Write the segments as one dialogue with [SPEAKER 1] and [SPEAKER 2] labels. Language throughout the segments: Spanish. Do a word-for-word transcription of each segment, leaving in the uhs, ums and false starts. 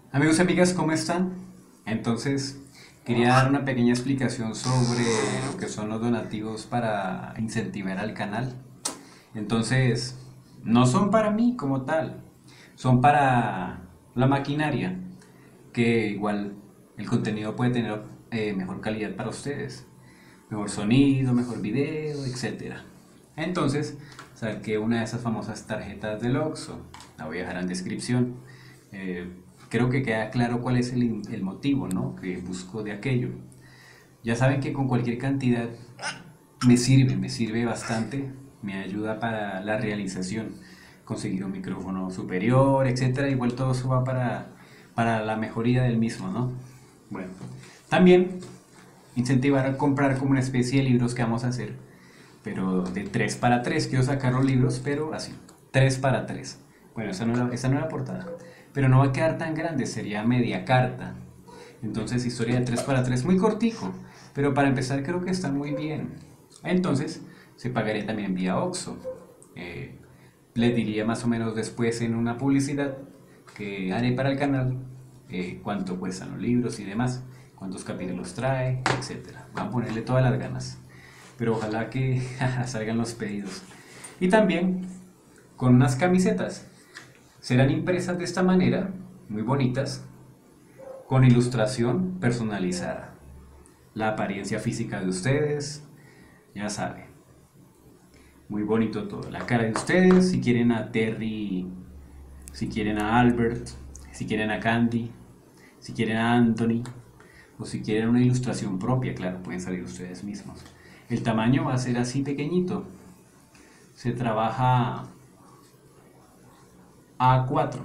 [SPEAKER 1] Amigos y amigas, ¿cómo están? Entonces, quería dar una pequeña explicación sobre lo que son los donativos para incentivar al canal. Entonces, no son para mí como tal, son para la maquinaria, que igual el contenido puede tener eh, mejor calidad para ustedes, mejor sonido, mejor video, etcétera. Entonces, saqué una de esas famosas tarjetas del Oxxo, la voy a dejar en descripción. Eh, Creo que queda claro cuál es el, el motivo, ¿no?, que busco de aquello. Ya saben que con cualquier cantidad me sirve, me sirve bastante, me ayuda para la realización, conseguir un micrófono superior, etcétera. Igual todo eso va para, para la mejoría del mismo, ¿no? Bueno, también incentivar a comprar como una especie de libros que vamos a hacer, pero de tres para tres. Quiero sacar los libros, pero así, tres para tres. Bueno, esa no es la, esa no es la portada, pero no va a quedar tan grande, sería media carta. Entonces, historia de tres para tres, muy cortico, pero para empezar creo que está muy bien. Entonces, se pagaría también vía Oxxo. Eh, Les diría más o menos después en una publicidad que haré para el canal eh, cuánto cuestan los libros y demás, cuántos capítulos trae, etcétera. Van a ponerle todas las ganas, pero ojalá que salgan los pedidos. Y también con unas camisetas. Serán impresas de esta manera, muy bonitas, con ilustración personalizada. La apariencia física de ustedes, ya saben. Muy bonito todo. La cara de ustedes, si quieren a Terry, si quieren a Albert, si quieren a Candy, si quieren a Anthony, o si quieren una ilustración propia, claro, pueden salir ustedes mismos. El tamaño va a ser así pequeñito. Se trabaja A cuatro.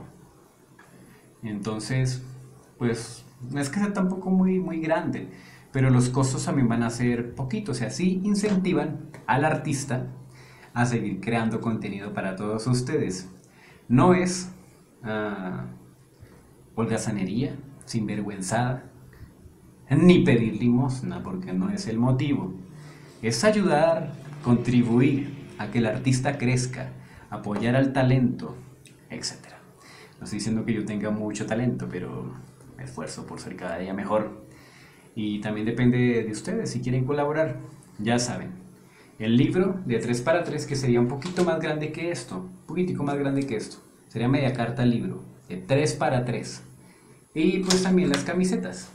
[SPEAKER 1] Entonces, pues no es que sea tampoco muy, muy grande, pero los costos también van a ser poquitos. O sea, sí incentivan al artista a seguir creando contenido para todos ustedes. No es uh, holgazanería, sinvergüenzada, ni pedir limosna, porque no es el motivo. Es ayudar, contribuir a que el artista crezca, apoyar al talento, etcétera. No estoy diciendo que yo tenga mucho talento, pero me esfuerzo por ser cada día mejor. Y también depende de ustedes si quieren colaborar. Ya saben, el libro de tres para tres, que sería un poquito más grande que esto, un poquitico más grande que esto, sería media carta el libro, de tres para tres. Y pues también las camisetas.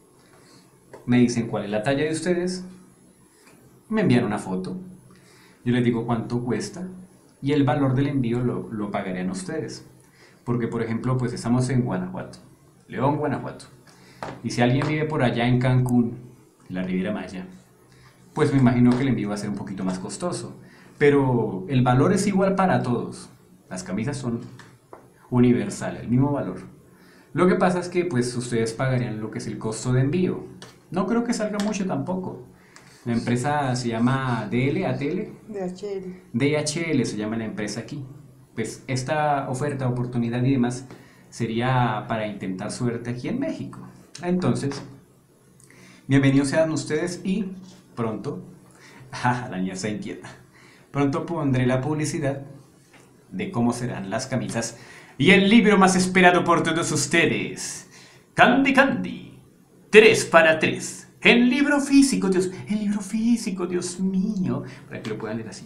[SPEAKER 1] Me dicen cuál es la talla de ustedes, me envían una foto, yo les digo cuánto cuesta y el valor del envío lo, lo pagarían ustedes. Porque, por ejemplo, pues estamos en Guanajuato, León, Guanajuato. Y si alguien vive por allá en Cancún, en la Riviera Maya, pues me imagino que el envío va a ser un poquito más costoso. Pero el valor es igual para todos. Las camisas son universales, el mismo valor. Lo que pasa es que pues ustedes pagarían lo que es el costo de envío. No creo que salga mucho tampoco. La empresa se llama D L, A T L.
[SPEAKER 2] D H L.
[SPEAKER 1] D H L se llama la empresa aquí. Pues esta oferta, oportunidad y demás sería para intentar suerte aquí en México. Entonces, bienvenidos sean ustedes y pronto, ja, la niña se inquieta, pronto pondré la publicidad de cómo serán las camisas y el libro más esperado por todos ustedes, Candy Candy, tres para tres. El libro físico, Dios, el libro físico, Dios mío, para que lo puedan leer así.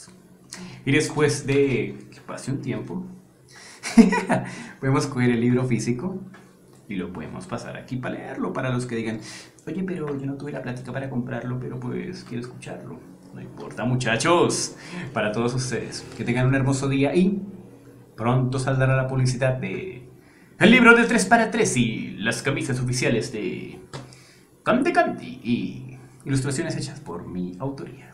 [SPEAKER 1] Y después de que pase un tiempo, podemos coger el libro físico y lo podemos pasar aquí para leerlo, para los que digan, oye, pero yo no tuve la plática para comprarlo, pero pues quiero escucharlo. No importa, muchachos, para todos ustedes, que tengan un hermoso día y pronto saldrá la publicidad de el libro de tres para tres y las camisas oficiales de Candy Candy y ilustraciones hechas por mi autoría.